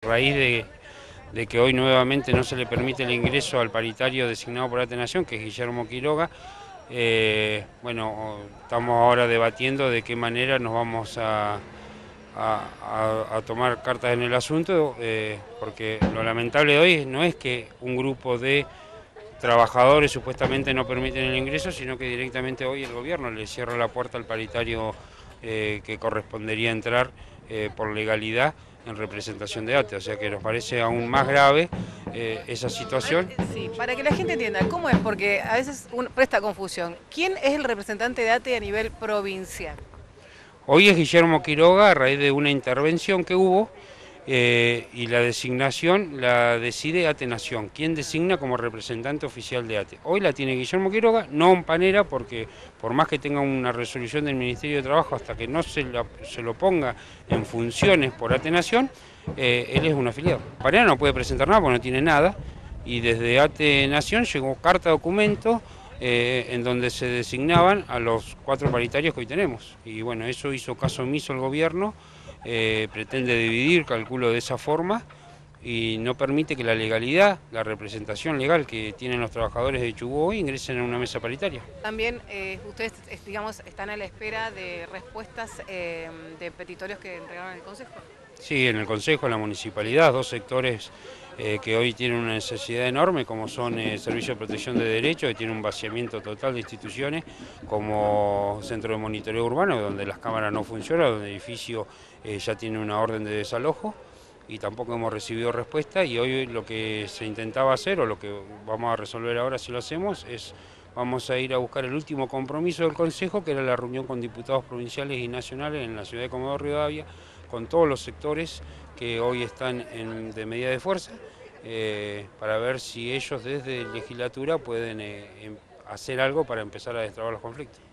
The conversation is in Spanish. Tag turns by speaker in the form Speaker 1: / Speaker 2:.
Speaker 1: A raíz de que hoy nuevamente no se le permite el ingreso al paritario designado por Atenación, que es Guillermo Quiroga, bueno, estamos ahora debatiendo de qué manera nos vamos a tomar cartas en el asunto, porque lo lamentable de hoy no es que un grupo de trabajadores supuestamente no permiten el ingreso, sino que directamente hoy el gobierno le cierra la puerta al paritario que correspondería entrar por legalidad en representación de ATE, o sea que nos parece aún más grave esa situación.
Speaker 2: Sí, para que la gente entienda, ¿cómo es? Porque a veces uno presta confusión. ¿Quién es el representante de ATE a nivel provincial?
Speaker 1: Hoy es Guillermo Quiroga a raíz de una intervención que hubo y la designación la decide ATE Nación, quien designa como representante oficial de ATE. Hoy la tiene Guillermo Quiroga, no Panera, porque por más que tenga una resolución del Ministerio de Trabajo, hasta que no se lo ponga en funciones por ATE Nación, él es un afiliado. Panera no puede presentar nada porque no tiene nada, y desde ATE Nación llegó carta documento en donde se designaban a los 4 paritarios que hoy tenemos. Y bueno, eso hizo caso omiso el gobierno, pretende dividir, calculo de esa forma, y no permite que la legalidad, la representación legal que tienen los trabajadores de Chubut hoy ingresen en una mesa paritaria.
Speaker 2: También ustedes, digamos, están a la espera de respuestas de petitorios que entregaron en el Consejo.
Speaker 1: Sí, en el Consejo, en la Municipalidad, dos sectores que hoy tienen una necesidad enorme, como son el Servicio de Protección de Derechos, que tiene un vaciamiento total de instituciones, como Centro de Monitoreo Urbano, donde las cámaras no funcionan, donde el edificio ya tiene una orden de desalojo, y tampoco hemos recibido respuesta, y hoy lo que se intentaba hacer, o lo que vamos a resolver ahora si lo hacemos, es vamos a ir a buscar el último compromiso del Consejo, que era la reunión con diputados provinciales y nacionales en la ciudad de Comodoro Rivadavia, con todos los sectores que hoy están de medida de fuerza, para ver si ellos desde legislatura pueden hacer algo para empezar a destrabar los conflictos.